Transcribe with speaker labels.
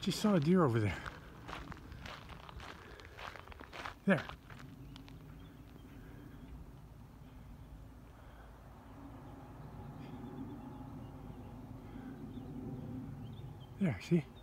Speaker 1: Just saw a deer over there. There. There, see?